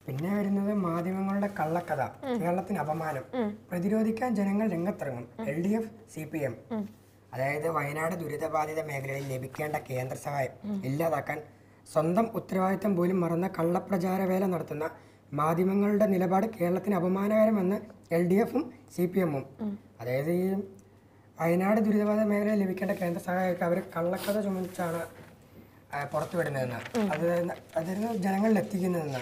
പിന്നെ വരുന്നത് മാധ്യമങ്ങളുടെ കള്ളക്കഥ, കേരളത്തിന് അപമാനം, പ്രതിരോധിക്കാൻ ജനങ്ങൾ രംഗത്തിറങ്ങും, LDF CPM. അതായത് വയനാട് ദുരിതബാധിത മേഖലയിൽ ലഭിക്കേണ്ട കേന്ദ്ര സഹായം ഇല്ലാതാക്കാൻ സ്വന്തം ഉത്തരവാദിത്തം പോലും മറന്ന കള്ളപ്രചാരവേല നടത്തുന്ന മാധ്യമങ്ങളുടെ നിലപാട് കേരളത്തിന് അപമാനകരമെന്ന് LDF-ഉം CPM-ഉം. അതായത് ഈ വയനാട് ദുരിതബാധിത മേഖലയിൽ ലഭിക്കേണ്ട കേന്ദ്ര സഹായമൊക്കെ അവർ കള്ളക്കഥ ചുമച്ചാണ് പുറത്തുവിടുന്നതെന്ന്, അതായിരുന്നു ജനങ്ങളിൽ എത്തിക്കുന്നതെന്ന്.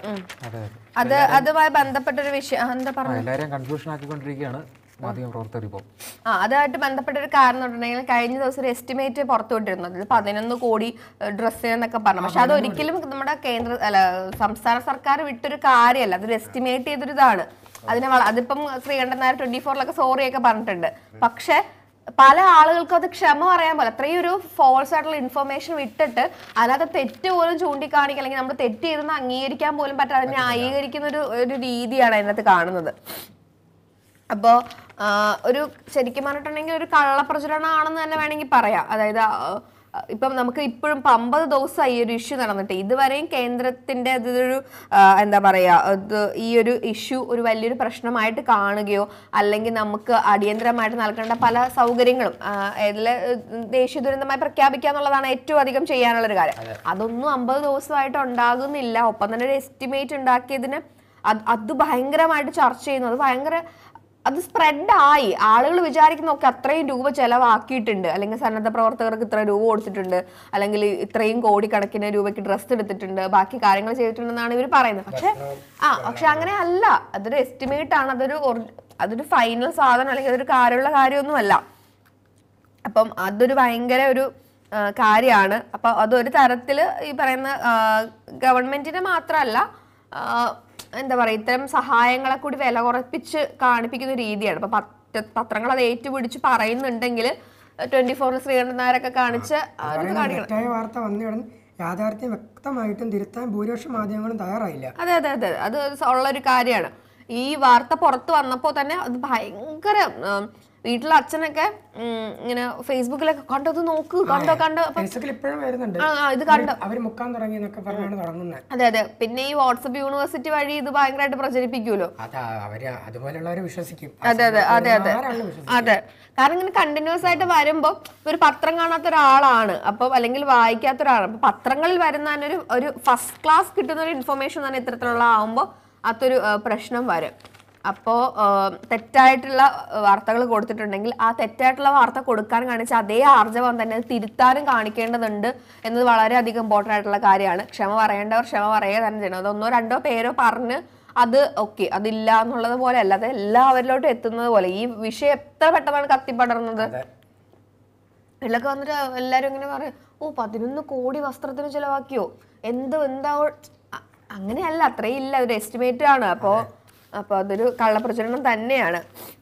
അതുമായി ബന്ധപ്പെട്ടൊരു വിഷയം എല്ലാവരെയും കൺഫ്യൂഷൻ ആക്കിക്കൊണ്ടിരിക്കുകയാണ് മാധ്യമപ്രവർത്തകർ ഇപ്പോൾ. അതുമായിട്ട് ബന്ധപ്പെട്ട ഒരു കാരണം പറഞ്ഞിട്ടുണ്ടെങ്കിൽ കഴിഞ്ഞ ദിവസം ഒരു എസ്റ്റിമേറ്റ് പുറത്തുവിട്ടിരുന്നു, അതിൽ 11 കോടി ഡ്രസ്സിനെന്നൊക്കെ പറഞ്ഞു. പക്ഷെ അതൊരിക്കലും നമ്മുടെ സംസ്ഥാന സർക്കാർ വിട്ടൊരു കാര്യമല്ല, അതൊരു എസ്റ്റിമേറ്റ് ചെയ്തൊരു ഇതാണ്. അതിപ്പം ശ്രീകണ്ഠൻ നായർ 24-ലൊക്കെ സോറിയൊക്കെ പറഞ്ഞിട്ടുണ്ട്. പക്ഷെ പല ആളുകൾക്കും അത് ക്ഷമ പറയാൻ പോലെ അത്രയും ഒരു ഫോൾസ് ആയിട്ടുള്ള ഇൻഫർമേഷൻ വിട്ടിട്ട് അതിനകത്ത് തെറ്റ് പോലും ചൂണ്ടിക്കാണിക്കുക, അല്ലെങ്കിൽ നമ്മൾ തെറ്റ് ചെയ്തെന്ന് അംഗീകരിക്കാൻ പോലും പറ്റാതെ ന്യായീകരിക്കുന്ന ഒരു രീതിയാണ് അതിനകത്ത് കാണുന്നത്. അപ്പോൾ ഒരു ശരിക്കും പറഞ്ഞിട്ടുണ്ടെങ്കിൽ ഒരു കള്ളപ്രചരണമാണെന്ന് തന്നെ വേണമെങ്കിൽ പറയാം. അതായത് ഇപ്പം നമുക്ക് ഇപ്പോഴും 50 ദിവസമായി ഈ ഒരു ഇഷ്യൂ നടന്നിട്ട് ഇതുവരെയും കേന്ദ്രത്തിന്റെ അതൊരു എന്താ പറയുക, ഈ ഒരു ഇഷ്യൂ ഒരു വലിയൊരു പ്രശ്നമായിട്ട് കാണുകയോ അല്ലെങ്കിൽ നമുക്ക് അടിയന്തരമായിട്ട് നൽകേണ്ട പല സൗകര്യങ്ങളും ദേശീയ ദുരന്തമായി പ്രഖ്യാപിക്കുക എന്നുള്ളതാണ് ഏറ്റവും അധികം ചെയ്യാനുള്ളൊരു കാര്യം. അതൊന്നും 50 ദിവസമായിട്ട് ഉണ്ടാകുന്നില്ല. ഒപ്പം തന്നെ ഒരു എസ്റ്റിമേറ്റ് ഉണ്ടാക്കിയതിന് അത് ഭയങ്കരമായിട്ട് ചർച്ച ചെയ്യുന്നു. അത് സ്പ്രെഡായി. ആളുകൾ വിചാരിക്കുന്നൊക്കെ അത്രയും രൂപ ചെലവാക്കിയിട്ടുണ്ട്, അല്ലെങ്കിൽ സന്നദ്ധ പ്രവർത്തകർക്ക് ഇത്ര രൂപ കൊടുത്തിട്ടുണ്ട്, അല്ലെങ്കിൽ ഇത്രയും കോടിക്കണക്കിന് രൂപയ്ക്ക് ഡ്രസ്സ് എടുത്തിട്ടുണ്ട്, ബാക്കി കാര്യങ്ങൾ ചെയ്തിട്ടുണ്ടെന്നാണ് ഇവർ പറയുന്നത്. പക്ഷെ അങ്ങനെ അല്ല. അതൊരു എസ്റ്റിമേറ്റ് ആണ്. അതൊരു ഫൈനൽ സാധനം അല്ലെങ്കിൽ അതൊരു കാര്യമുള്ള കാര്യമൊന്നുമല്ല. അപ്പം അതൊരു ഭയങ്കര ഒരു കാര്യമാണ്. അപ്പം അതൊരു തരത്തിൽ ഈ പറയുന്ന ഗവൺമെന്റിനെ മാത്രമല്ല എന്താ പറയുക, ഇത്തരം സഹായങ്ങളെ കൂടി വില കുറപ്പിച്ച് കാണിപ്പിക്കുന്ന രീതിയാണ്. അപ്പൊ പത്രങ്ങൾ അത് ഏറ്റുപിടിച്ച് പറയുന്നുണ്ടെങ്കിൽ 24 ശ്രീകണ്ഠൻ നായരൊക്കെ കാണിച്ച് വാർത്ത വന്നിടം യാഥാർത്ഥ്യം വ്യക്തമായിട്ടും തിരുത്താൻ ഭൂരിപക്ഷം മാധ്യമങ്ങളും തയ്യാറായില്ല. അതെ അതെ അതെ, അത് ഉള്ളൊരു കാര്യമാണ്. ഈ വാർത്ത പുറത്ത് വന്നപ്പോൾ തന്നെ അത് ഭയങ്കര വീട്ടിലെ അച്ഛനൊക്കെ ഇങ്ങനെ ഫേസ്ബുക്കിലൊക്കെ കണ്ടത് നോക്ക് കണ്ടോ ഇത് കണ്ടോ അതെ അതെ. പിന്നെ ഈ വാട്സപ്പ് യൂണിവേഴ്സിറ്റി വഴി ഇത് ഭയങ്കരമായിട്ട് പ്രചരിപ്പിക്കുമല്ലോ. അതെ അതെ അതെ അതെ അതെ. കാരണം ഇങ്ങനെ കണ്ടിന്യൂസ് ആയിട്ട് വരുമ്പോൾ ഒരു പത്രം കാണാത്ത ഒരാളാണ് അപ്പൊ, അല്ലെങ്കിൽ വായിക്കാത്ത ഒരാളാണ്. അപ്പൊ പത്രങ്ങളിൽ വരുന്ന ഒരു ഫസ്റ്റ് ക്ലാസ് കിട്ടുന്ന ഒരു ഇൻഫർമേഷൻ തന്നെ ഇത്തരത്തിലുള്ള ആവുമ്പോൾ അതൊരു പ്രശ്നം വരും. അപ്പോൾ തെറ്റായിട്ടുള്ള വാർത്തകൾ കൊടുത്തിട്ടുണ്ടെങ്കിൽ ആ തെറ്റായിട്ടുള്ള വാർത്ത കൊടുക്കാൻ കാണിച്ച അതേ ആർജവം തന്നെ അത് തിരുത്താനും കാണിക്കേണ്ടതുണ്ട് എന്നത് വളരെയധികം ഇമ്പോർട്ടൻ്റ് ആയിട്ടുള്ള കാര്യമാണ്. ക്ഷമ പറയേണ്ടവർ ക്ഷമ പറയുക തന്നെ ചെയ്യണം. അത് 1-2 പേരോ പറഞ്ഞ് അത് ഓക്കെ അതില്ല എന്നുള്ളത് പോലെ അല്ല, അത് എല്ലാവരിലോട്ടും എത്തുന്നത് പോലെ. ഈ വിഷയം എത്ര പെട്ടെന്നാണ് കത്തിപ്പടർന്നത്. ഇതിലൊക്കെ വന്നിട്ട് എല്ലാവരും ഇങ്ങനെ പറയും, 11 കോടി വസ്ത്രത്തിന് ചിലവാക്കിയോ, എന്താ അങ്ങനെയല്ല, അത്രയും ഇല്ല, ഒരു എസ്റ്റിമേറ്റ് ആണ്. അപ്പോൾ അതൊരു കള്ളപ്രചരണം തന്നെയാണ്.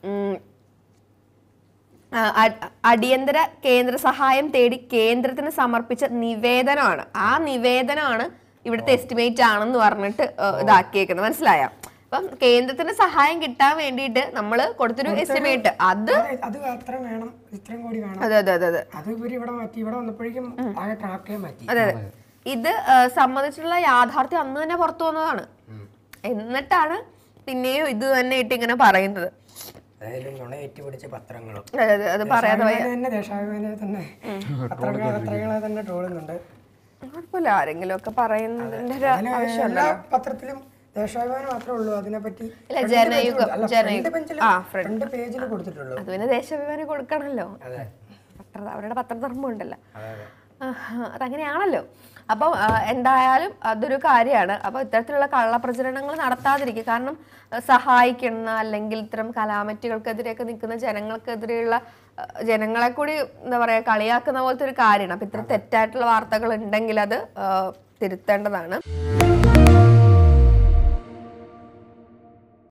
അടിയന്തര കേന്ദ്ര സഹായം തേടി കേന്ദ്രത്തിന് സമർപ്പിച്ച നിവേദനമാണ്. ആ നിവേദനമാണ് ഇവിടുത്തെ എസ്റ്റിമേറ്റ് ആണെന്ന് പറഞ്ഞിട്ട് ഇതാക്കിയേക്കുന്നത്. മനസ്സിലായോ? അപ്പം കേന്ദ്രത്തിന് സഹായം കിട്ടാൻ വേണ്ടിയിട്ട് നമ്മൾ കൊടുത്തൊരു എസ്റ്റിമേറ്റ് അത് അതെ അതെ അതെ അതെ അതെ അതെ. ഇത് സംബന്ധിച്ചുള്ള യാഥാർത്ഥ്യം അന്ന് തന്നെ പുറത്തു വന്നതാണ്. എന്നിട്ടാണ് പിന്നെയും ഇത് തന്നെ ഇട്ട് ഇങ്ങനെ പറയുന്നത്. അത് പറയാതെ കുഴപ്പമില്ല, ആരെങ്കിലും ഒക്കെ പറയുന്നതിന്റെ ആവശ്യമല്ല. പത്രത്തിലും ദേശാഭിമാനി മാത്രമേ ഉള്ളൂ അതിനെപ്പറ്റി അത് പിന്നെ ദേശാഭിമാനി കൊടുക്കണല്ലോ, അവരുടെ പത്രധർമ്മം ഉണ്ടല്ലോ, അതങ്ങനെയാണല്ലോ. അപ്പം എന്തായാലും അതൊരു കാര്യമാണ്. അപ്പോൾ ഇത്തരത്തിലുള്ള കള്ളപ്രചരണങ്ങൾ നടത്താതിരിക്കുക. കാരണം സഹായിക്കുന്ന അല്ലെങ്കിൽ ഇത്തരം കലാമറ്റുകൾക്കെതിരെയൊക്കെ നിൽക്കുന്ന ജനങ്ങൾക്കെതിരെയുള്ള ജനങ്ങളെ കൂടി എന്താ പറയുക കളിയാക്കുന്ന പോലത്തെ ഒരു കാര്യമാണ്. അപ്പം ഇത്തരം തെറ്റായിട്ടുള്ള വാർത്തകൾ ഉണ്ടെങ്കിൽ അത് തിരുത്തേണ്ടതാണ്.